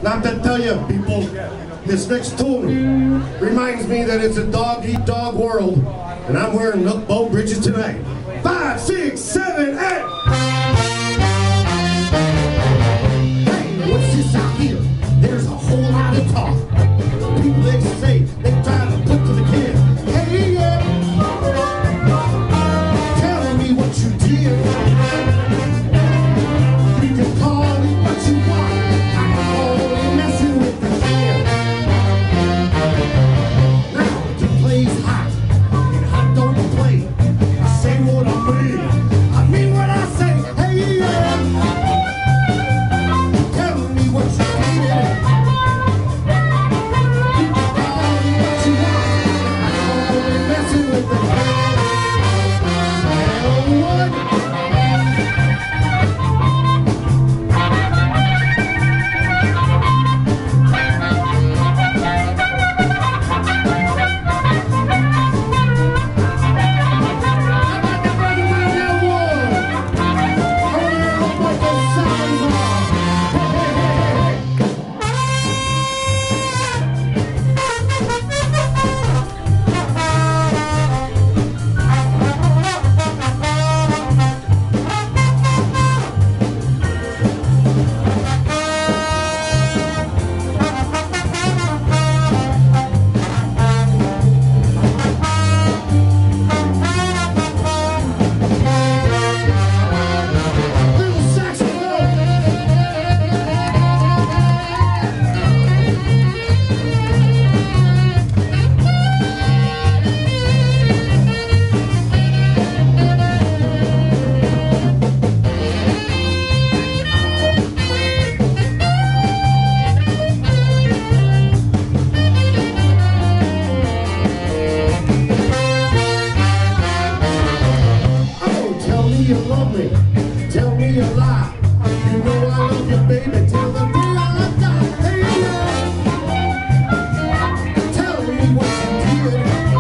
Not to tell you, people, this next tune reminds me that it's a dog-eat-dog world, and I'm wearing milk boat britches tonight. 5, 6, 7, 8. Hey, what's this out here? There's a whole lot of talk. People they say they try to put to the kid. Hey, yeah. Tell me what you did. You can call it what you want. I'm only messing with the kid. Now the play's hot, and hot don't play. I say what I mean. I mean what I say. Hey, yeah. Tell me what you did. You can call it what you want. I'm only messing with the kid. Elwood. Tell me a lie. You know I love you, baby. Tell the day I die. Hey, yeah. Tell me what you did.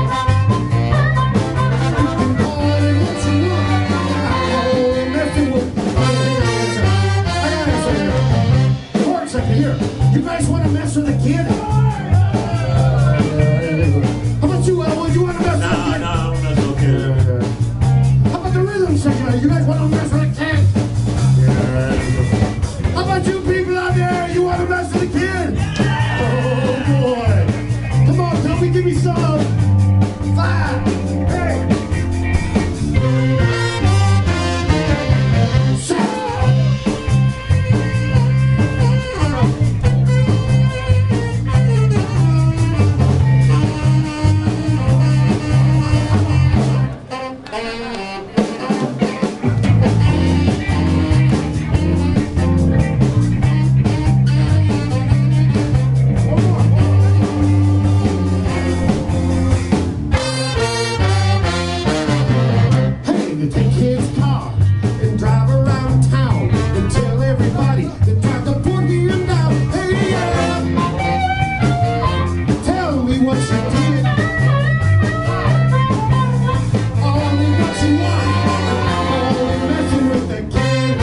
You can call it what you want. I'm only messing with you. I gotta answer here. Hold on a second here. You guys want to mess with a kid? How about you, Elwood? You want to mess with a kid? No, that's okay. How about the rhythm section? You guys want to mess with a kid? How about you people out there? You want to mess with a kid? Oh boy. Come on, Toby, give me some. 5, 8, 7. Take his car and drive around town and tell everybody that tried to put him down. Hey, yeah. Tell me what you did. Only what you want. I'm only messing with the kid.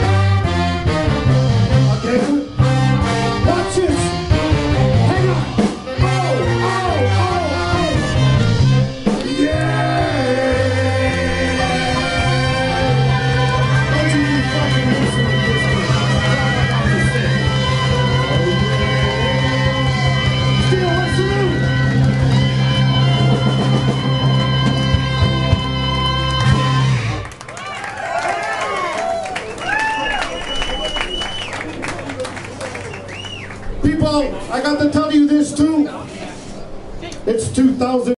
Again. Watch this. Hang on. Oh. Yeah. Steelhorse Saloon. People, I got to tell you this too. It's 2000.